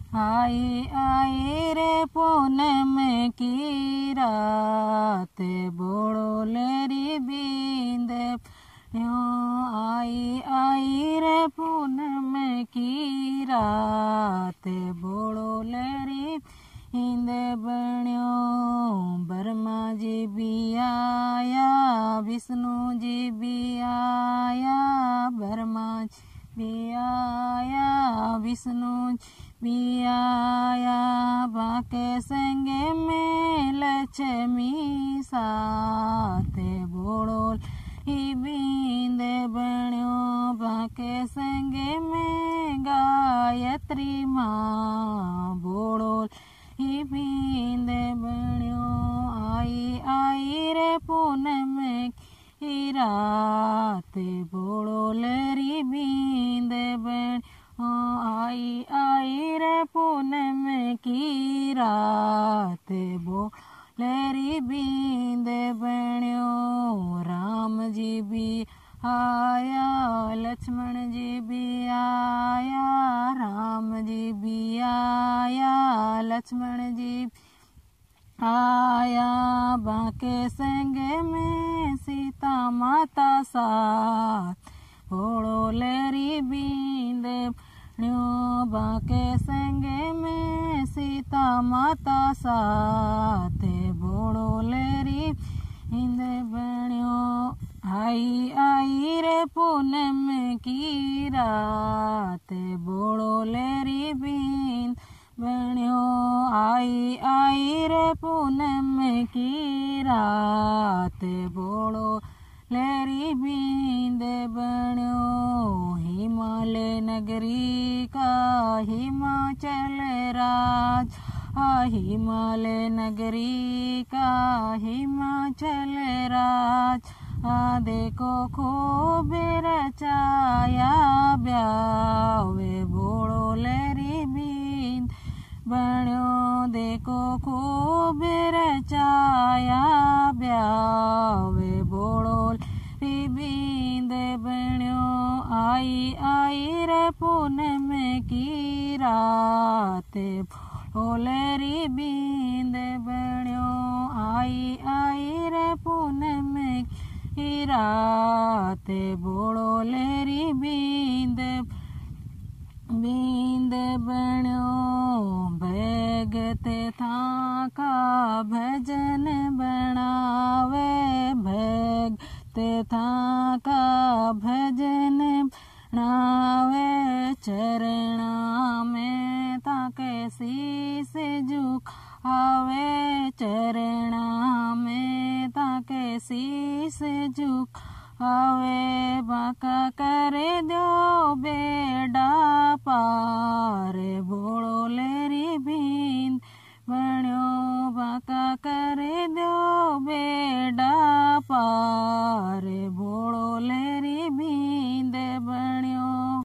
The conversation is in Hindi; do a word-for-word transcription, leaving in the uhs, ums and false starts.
आई आई रे पूनम की रात बोड़ो लेरी बींद आई आई रे पूनम की रात बोड़ो लेरी इंद बण्यो ब्रह्मा जी भी आया विष्णु जी भी आया ब्रह्मा जी भी आया विष्णु भी आया बाके संगे में लक्ष्मी साथ बोड़ो ही बींद बण्यो बाके संगे में गायत्री माँ बोड़ो ही बींद बण्यो आई आई रे पूनम की रात बोड़ो लेरी बींद बण्यो आई आई रे पूनम की रात बो लेरी बींद बण्यो राम जी भी आया लक्ष्मण जी भी आया राम जी भी आया लक्ष्मण जी आया बाके संगे में सीता माता साथ बोड़ो लेरी बींद बण्यो बाके संगे में सीता माता साथ बोड़ो लेरी बींद बण्यो आई आई रे पूनम की रात बोड़ो लेरी बींद बण्यो आई आई रे पूनम की रात बोड़ो लेरी बींद बण्यो हिमालय नगरी का हिमाचल राज हिमालय नगरी का हिमाचल राज आ देखो खूब रचाया ब्यावे बोड़ो लेरी बींद बण्यो देखो खूब रचाया ब्यावे बोड़ो लेरी बींद बण्यो आई आई रे पूनम की रात बोड़ो लेरी बींद बण्यो आई आई रे पूनम की रात बोड़ो लेरी बींद बींद बण्यो भगत था का भजन बनावे भगत था का भजन बनावे चरणा में ताके शीस झुकावे चरणा में ताके शीस झुकावे